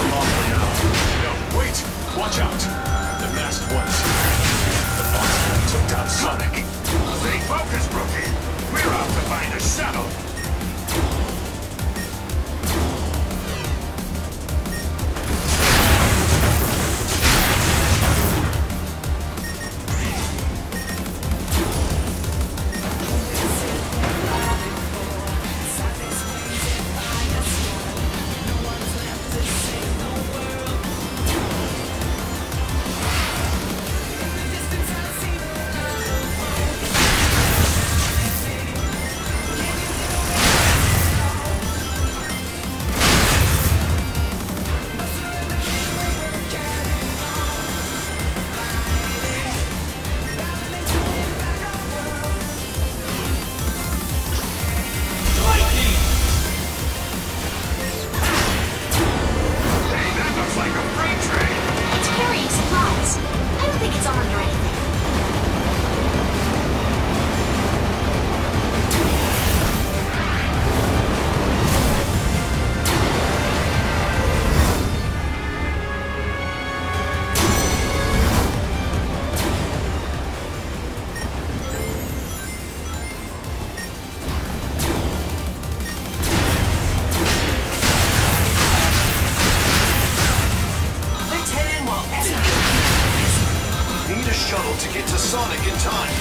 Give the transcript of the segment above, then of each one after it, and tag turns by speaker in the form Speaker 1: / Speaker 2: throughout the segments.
Speaker 1: them off for now. No, wait! Watch out! The masked ones. The monster that took down Sonic.
Speaker 2: Stay focused, Rookie. We're out to find a shuttle.
Speaker 1: To get to Sonic in time.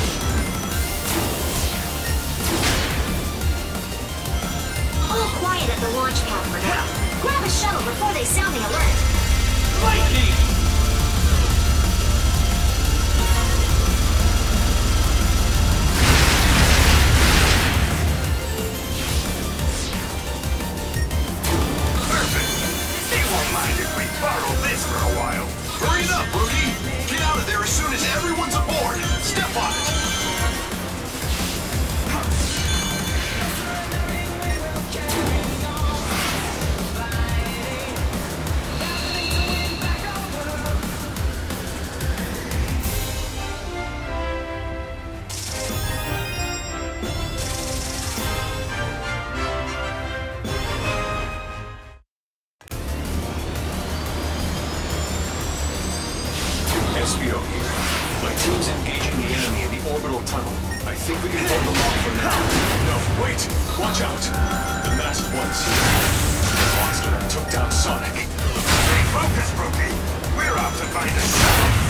Speaker 3: All quiet at the launch pad for now. Grab a shuttle before they sound the alert.
Speaker 1: Lightning!
Speaker 2: Perfect. They won't mind if we borrow this for a while.
Speaker 1: Hurry up, Rookie! Get out of there as soon as everyone's aboard! Step on it! SBO here. My team's engaging the enemy in the orbital tunnel. I think we can hold them off for now. No, wait! Watch out! The masked ones. The monster that took down Sonic.
Speaker 2: Stay focused, Rookie. We're out to find a shuttle.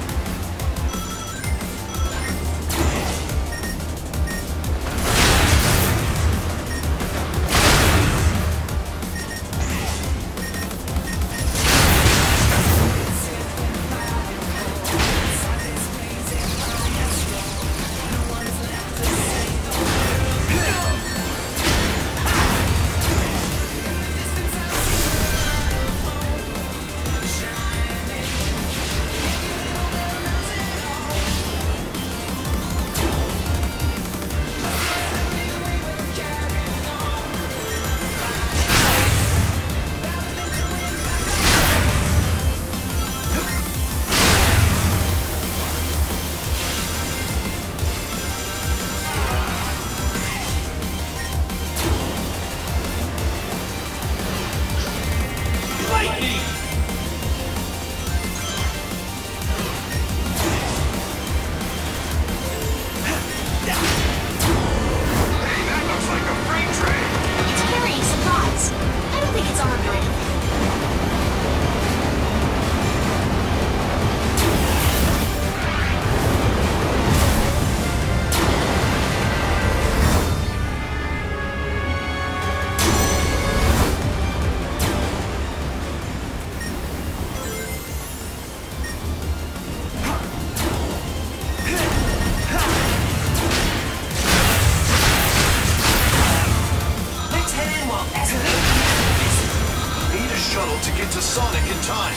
Speaker 1: To get to Sonic in time.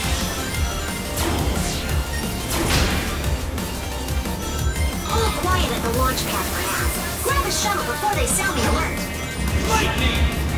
Speaker 3: All quiet at the launch pad for now. Grab a shuttle before they sound the alert.
Speaker 1: Lightning!